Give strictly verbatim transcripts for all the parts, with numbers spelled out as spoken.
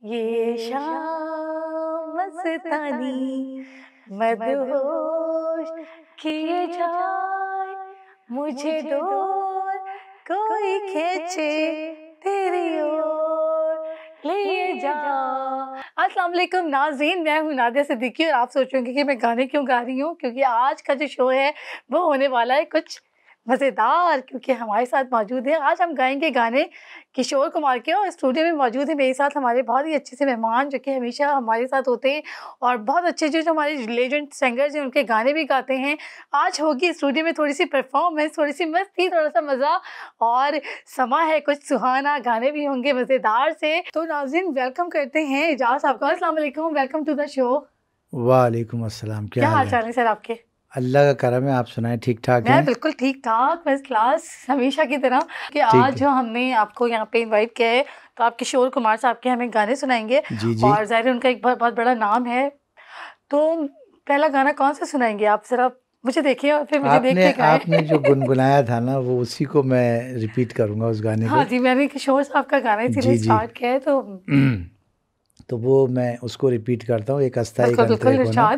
ये शाम मस्तानी मदहोश किए जाए, मुझे दूर कोई खींचे तेरी ओर ले जा। अस्सलाम वालेकुम नाज़रीन, मैं हूँ नादिया सिद्दीकी और आप सोचोगे कि मैं गाने क्यों गा रही हूँ, क्योंकि आज का जो शो है वो होने वाला है कुछ मज़ेदार, क्योंकि हमारे साथ मौजूद है। आज हम गाएंगे गाने किशोर कुमार के और स्टूडियो में मौजूद है मेरे साथ हमारे बहुत ही अच्छे से मेहमान जो कि हमेशा हमारे साथ होते हैं और बहुत अच्छे जो जो हमारे लेजेंड सिंगर्स हैं उनके गाने भी गाते हैं। आज होगी स्टूडियो में थोड़ी सी परफॉर्मेंस, थोड़ी सी मस्ती, थोड़ा सा मज़ा और समा है कुछ सुहाना, गाने भी होंगे मज़ेदार से। तो नाज़रीन वेलकम करते हैं एजाज साहब का। अस्सलाम वालेकुम, वेलकम टू द शो। वालेकुम अस्सलाम। क्या हाल चाल है सर आपके? अल्लाह का करम है, आप सुनाएं ठीक ठाक हैं? मैं बिल्कुल ठीक ठाक, फर्स्ट क्लास, हमेशा की तरह। कि आज जो हमने आपको यहाँ पे इनवाइट किया है तो आप किशोर कुमार साहब के हमें गाने सुनाएंगे। जी जी। और ज़ाहिर उनका एक बहुत बहुत बड़ा नाम है। तो पहला गाना कौन सा सुनाएंगे आप? जरा मुझे देखिए और फिर मुझे आपने देख के आपने जो गुनगुनाया था ना वो उसी को मैं रिपीट करूंगा उस गाने को। हाँ जी, मैंने किशोर साहब का गाना इसीलिए स्टार्ट किया है तो तो वो मैं उसको रिपीट करता हूँ, एक अस्थाई कंतरे को ना।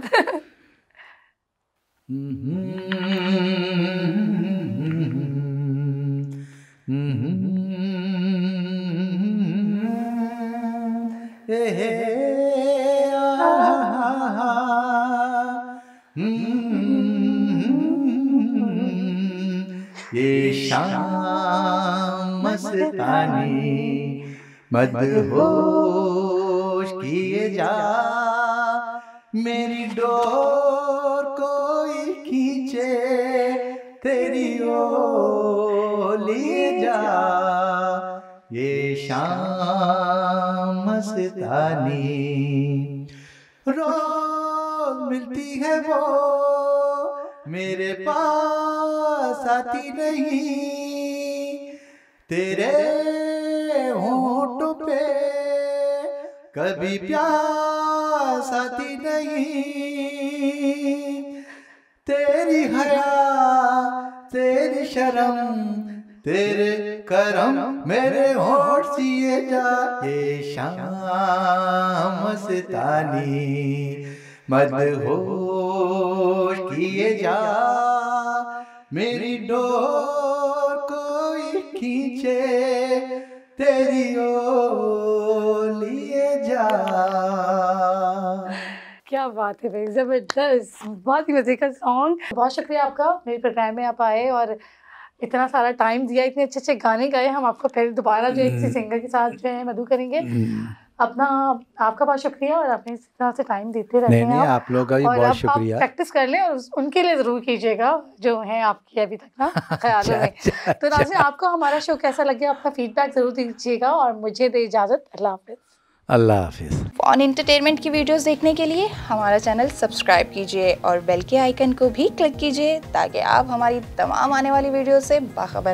ये शाम मस्तानी मदहोश किए जा, मेरी डोर कोई खींचे तेरी ओर ले जा। ये शाम मस्तानी रोज मिलती है वो मेरे पास आती नहीं, तेरे होंठों पे कभी प्यास आती नहीं, तेरी हया तेरी शर्म तेरे करम मेरे होठ सिए जा। ये शाम मस्तानी मदहोश किए जा, मेरी डोर कोई खींचे तेरी ओर लिए जा। क्या बात है भाई, जबरदस्त, बहुत ही मजे का सॉन्ग। बहुत शुक्रिया आपका मेरे प्रोग्राम में आप आए और इतना सारा टाइम दिया, इतने अच्छे अच्छे गाने गाए। हम आपको फिर दोबारा जो एक सिंगर के साथ जो है मधु करेंगे। अपना आपका बहुत शुक्रिया और अपने इस तरह से टाइम देते रहते हैं आप, आप लोगों का भी बहुत शुक्रिया। प्रैक्टिस कर लें और उनके लिए ज़रूर कीजिएगा जो हैं आपकी अभी तक ना ख्यालों में। तो नाज़रीन आपको हमारा शो कैसा लगे, अपना फीडबैक ज़रूर दीजिएगा और मुझे दे इजाज़त। अल्लाह हाफिज़। अल्लाह हाफिज़। फन एंटरटेनमेंट की वीडियोस देखने के लिए हमारा चैनल सब्सक्राइब कीजिए और बेल के आइकन को भी क्लिक कीजिए ताकि आप हमारी तमाम आने वाली वीडियो से बाखबर